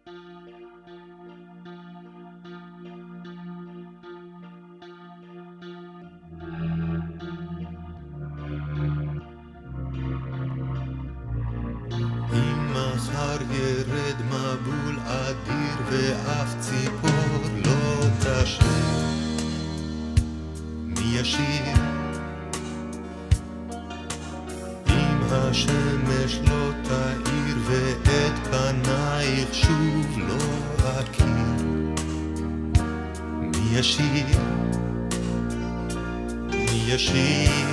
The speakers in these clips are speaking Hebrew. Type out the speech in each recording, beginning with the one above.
אם מחר ירד מבול אדיר ואף ציפור לא תשיר, מי ישיר? אם השמש לא תאיר ואת פנייך שוב לא אכיר, מי ישיר? מי ישיר?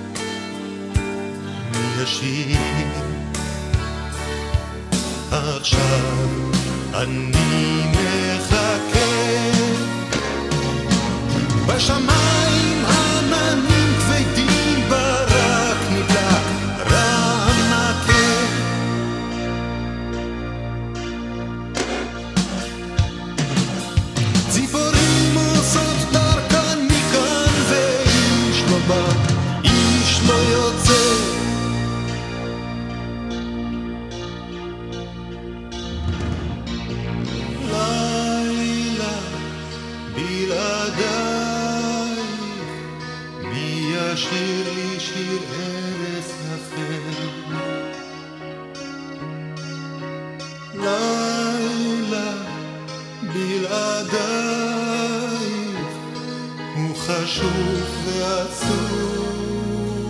מי ישיר? עכשיו אני מחכה בשמיים עננים כבדים, ברק נדלק רעם נקה, ציפורים עושות דרכן מכאן ואיש לא בא, איש לא יוצא. שיר לי שיר ארץ אחר, לילה בלעדייך הוא חשוך ועצוב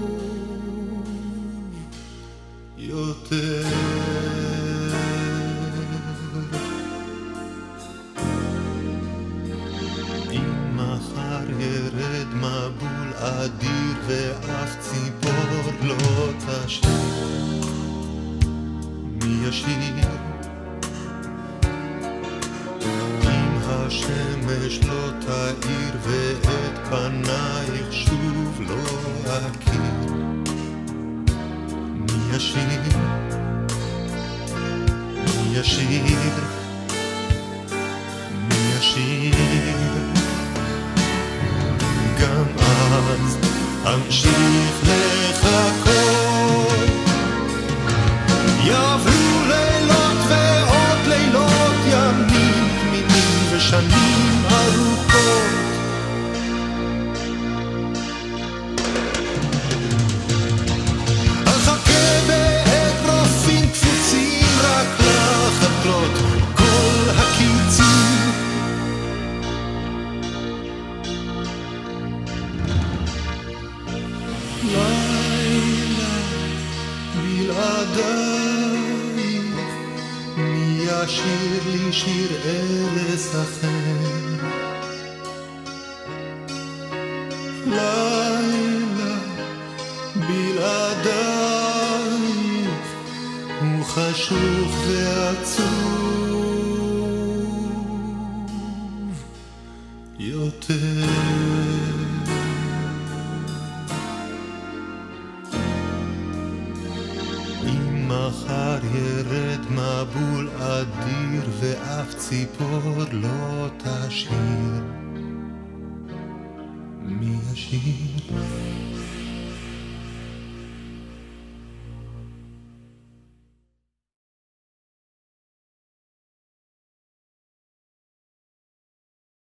יותר. אם מחר ירד מבול אדיר ואף ציפור לא תשיר, מי ישיר? אם השמש לא תאיר ואת פנייך שוב לא אכיר, מי ישיר? מי ישיר? מי ישיר? גם אז אמשיך לחכות, יעברו לילות ועוד לילות, ימים תמימים ושנים ארוכות. אחכה באגרופים קפוצים רק לחדרות כל הקיצים, לילה בלעדייך מי ישיר לי שיר ארץ אחר, לילה בלעדייך הוא חשוך ועצוב יותר. מחר ירד מבול אדיר ואף ציפור לא תשיר, מי ישיר?